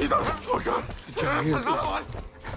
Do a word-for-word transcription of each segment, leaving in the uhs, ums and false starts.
He's on. Oh, God. The giant. Another one.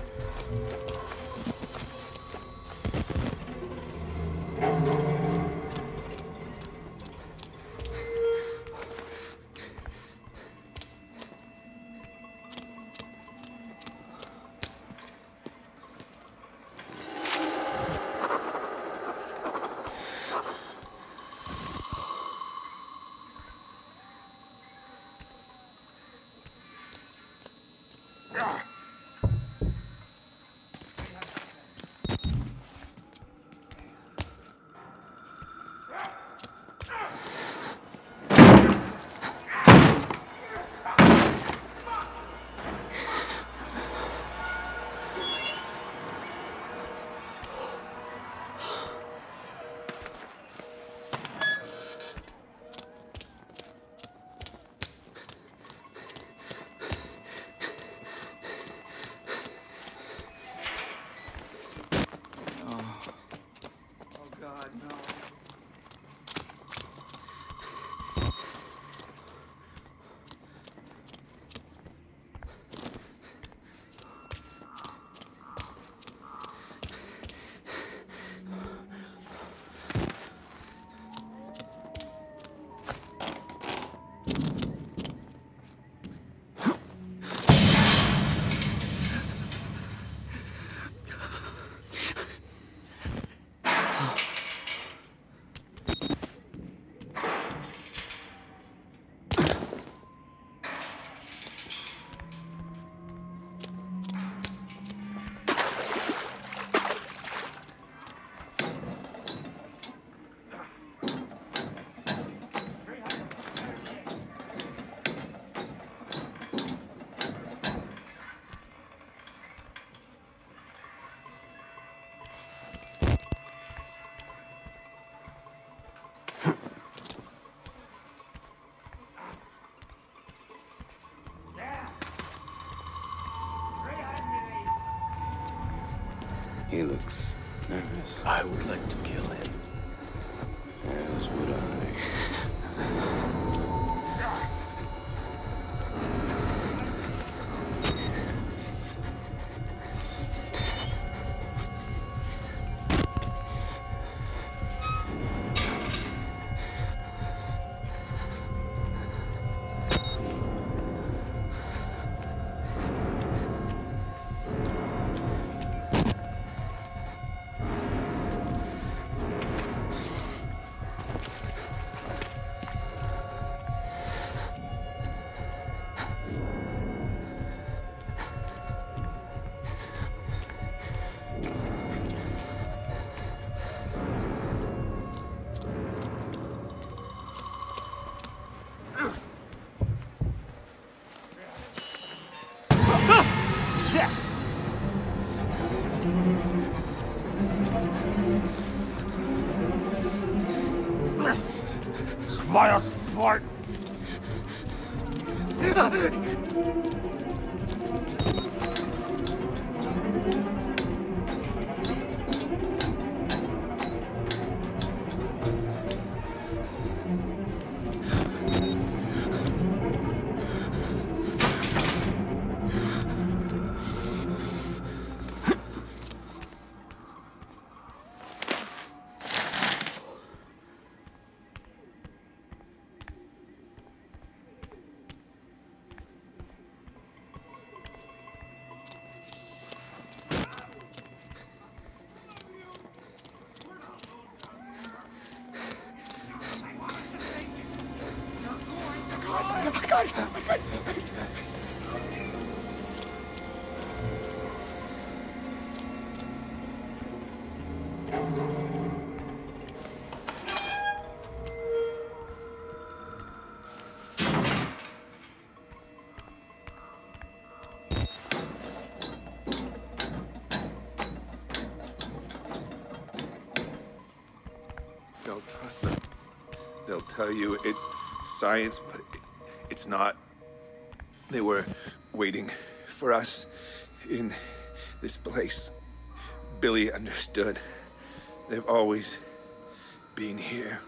He looks nervous. I would like to kill him. As would I. Smiles fart. Don't trust them. They'll tell you it's science, but it's not. They were waiting for us in this place. Billy understood. They've always been here.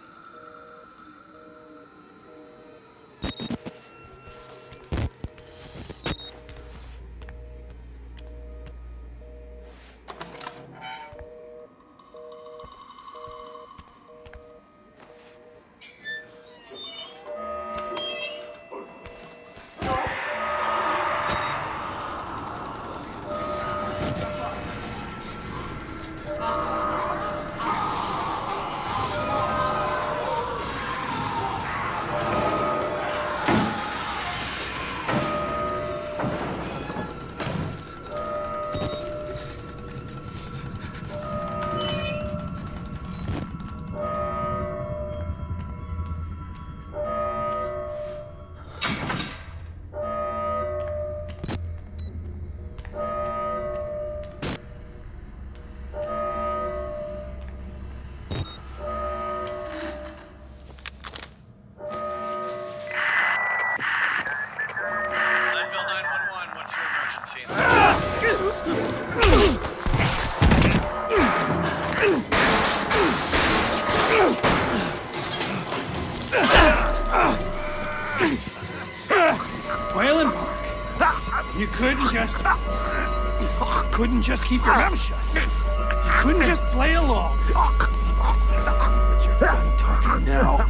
couldn't just... You couldn't just keep your mouth shut. You couldn't just play along. But you're done talking now.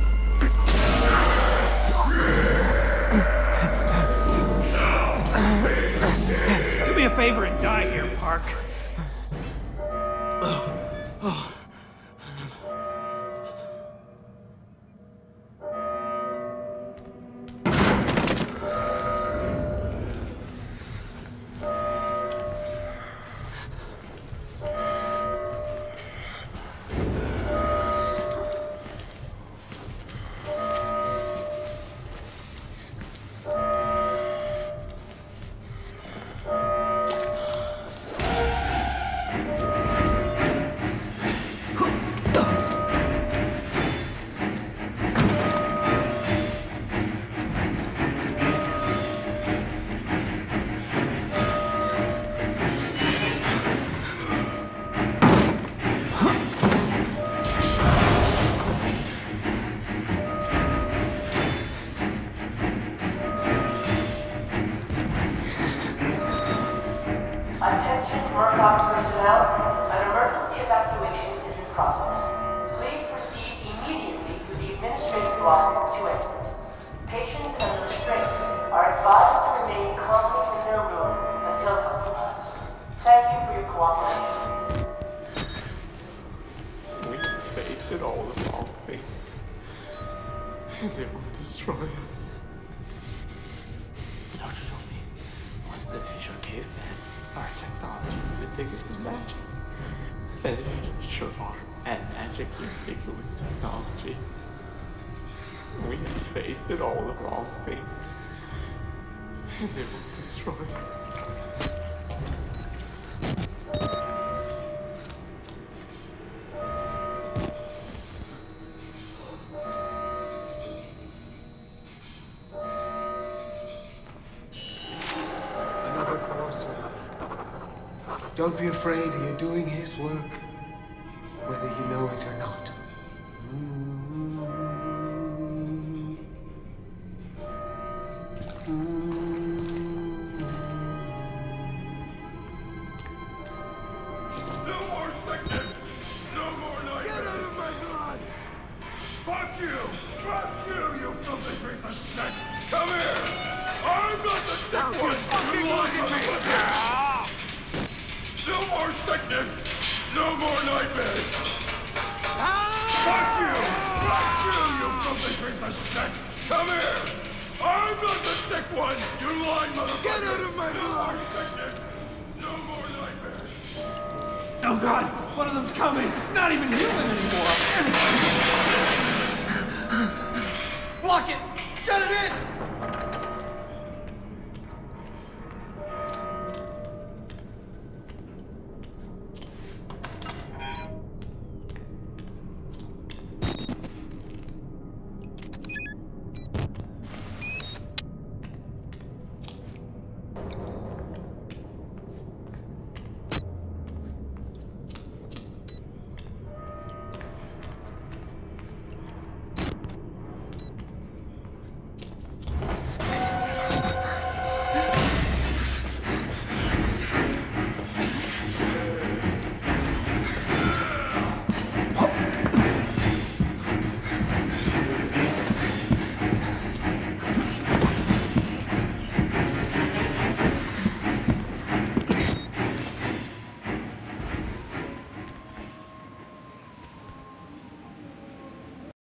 Do me a favor and die here, Park. Attention Murkoff personnel, an emergency evacuation is in process. Please proceed immediately through the administrative block to exit. Patients under restraint are advised to remain calmly in their room until help arrives. Thank you for your cooperation. We faced it all the wrong things, and it will destroy us. The doctor told me once that if you show caveman, our technology would think it was magic. That if you showed our and magic, you'd think it was technology. We had faith in all the wrong things, and it will destroy us. Another force. Don't be afraid, you're doing his work, whether you know it or not. No more sickness! No more nightmares! Get out of my blood! Fuck you! Fuck you, you filthy piece of shit! Come here! I'm not the sick one! Fucking look at me! No more sickness! No more nightmares! Fuck you! Fuck you, you filthy piece of shit! Come here! I'm not the sick one! You lying motherfucker! Get out of my blood! No more sickness! No more nightmares! Oh God, one of them's coming. It's not even human anymore. Block it. Shut it in.